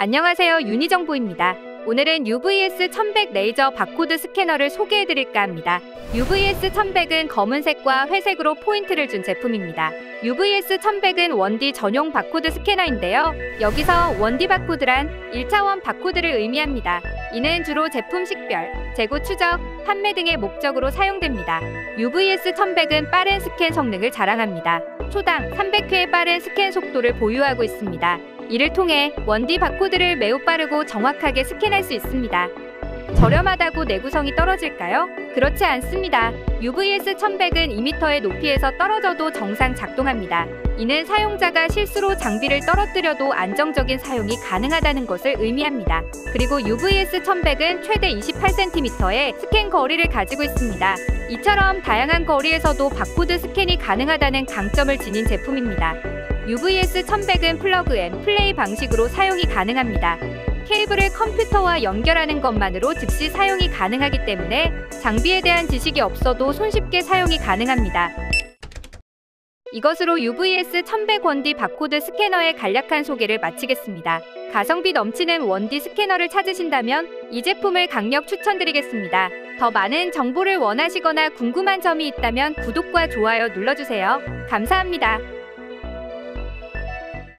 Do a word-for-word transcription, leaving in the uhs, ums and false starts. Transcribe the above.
안녕하세요, 윤희정보입니다. 오늘은 유브이에스 천백 레이저 바코드 스캐너를 소개해드릴까 합니다. 유브이에스 천백은 검은색과 회색으로 포인트를 준 제품입니다. 유브이에스 천백은 원디 전용 바코드 스캐너인데요. 여기서 원디 바코드란 일 차원 바코드를 의미합니다. 이는 주로 제품 식별, 재고 추적, 판매 등의 목적으로 사용됩니다. 유브이에스 천백은 빠른 스캔 성능을 자랑합니다. 초당 삼백 회의 빠른 스캔 속도를 보유하고 있습니다. 이를 통해 원디 바코드를 매우 빠르고 정확하게 스캔할 수 있습니다. 저렴하다고 내구성이 떨어질까요? 그렇지 않습니다. 유브이에스 천백은 이 미터의 높이에서 떨어져도 정상 작동합니다. 이는 사용자가 실수로 장비를 떨어뜨려도 안정적인 사용이 가능하다는 것을 의미합니다. 그리고 유브이에스 천백은 최대 이십팔 센티미터의 스캔 거리를 가지고 있습니다. 이처럼 다양한 거리에서도 바코드 스캔이 가능하다는 강점을 지닌 제품입니다. 유브이에스 천백은 플러그 앤 플레이 방식으로 사용이 가능합니다. 케이블을 컴퓨터와 연결하는 것만으로 즉시 사용이 가능하기 때문에 장비에 대한 지식이 없어도 손쉽게 사용이 가능합니다. 이것으로 유브이에스 천백 원디 바코드 스캐너의 간략한 소개를 마치겠습니다. 가성비 넘치는 원디 스캐너를 찾으신다면 이 제품을 강력 추천드리겠습니다. 더 많은 정보를 원하시거나 궁금한 점이 있다면 구독과 좋아요 눌러주세요. 감사합니다.